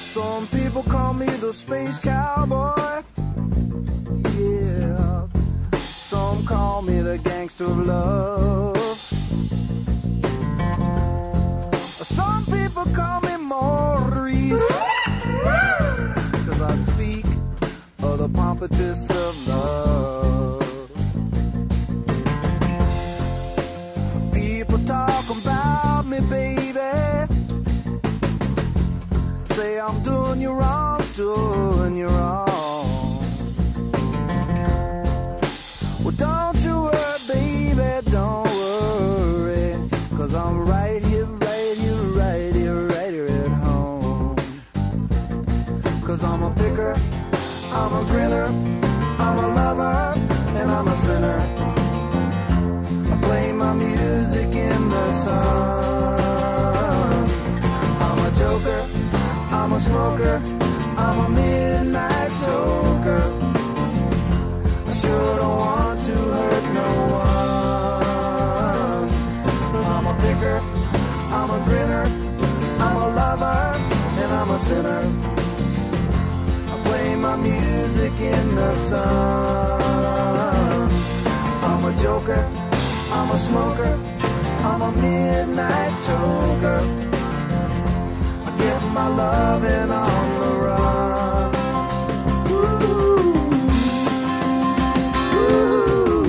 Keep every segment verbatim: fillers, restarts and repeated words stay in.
Some people call me the space cowboy. Yeah. Some call me the gangster of love. Some people call me Maurice, 'cause I speak of the pompatus of love. People talk about me, baby, say I'm doing you wrong, doing you wrong. Well, don't you worry, baby, don't worry, 'cause I'm right here, right here, right here, right here at home. 'Cause I'm a picker, I'm a grinner, I'm a lover, and I'm a sinner. I play my music in the sun. I'm a joker, I'm a smoker, I'm a midnight toker. I sure don't want to hurt no one. I'm a picker, I'm a grinner, I'm a lover, and I'm a sinner. I play my music in the sun. I'm a joker, I'm a smoker, I'm a midnight toker. Get my loving on the run. Ooh. Ooh.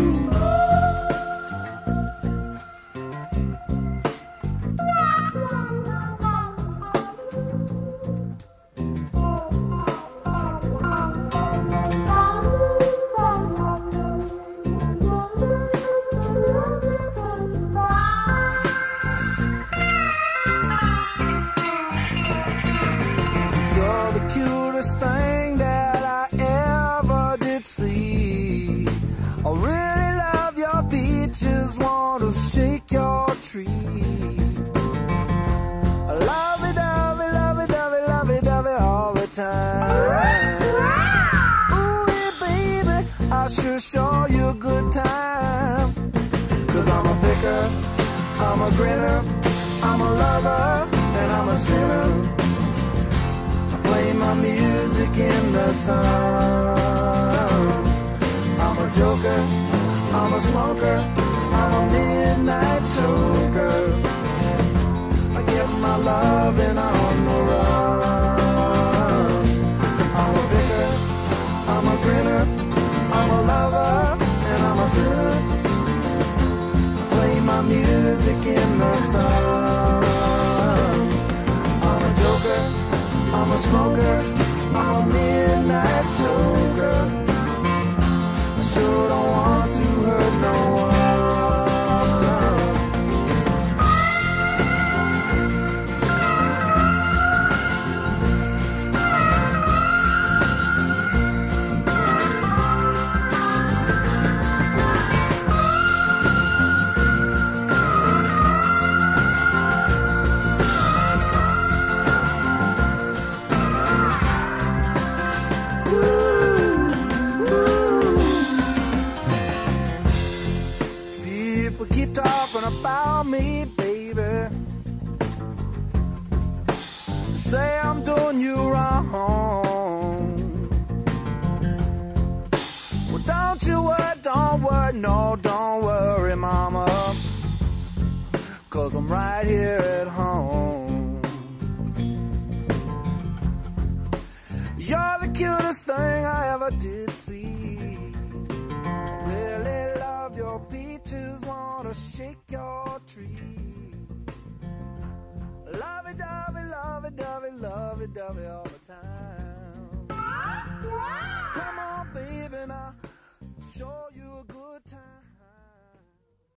Cutest thing that I ever did see. I really love your peaches, want to shake your tree. I love it, love it, love it, love it, love it, love it all the time. Ooh, yeah, baby, I sure show you a good time. 'Cause I'm a picker, I'm a grinner, I'm a lover, and I'm a sinner. Play my music in the sun. I'm a joker, I'm a smoker, I'm a midnight toker. I get my loving on the run. I'm a picker, I'm a grinner, I'm a lover, and I'm a sinner. I play my music in the sun. I'm a joker, I'm a smoker, I'm a midnight toker. I sure don't want to hurt no one. Keep talking about me, baby. Say I'm doing you wrong. Well, don't you worry, don't worry, no, don't worry, mama, 'cause I'm right here at home. You're the cutest thing I ever did see. Really love your peaches, wanna shake your tree. Love it, dovey, love it, dovey, love it, dovey.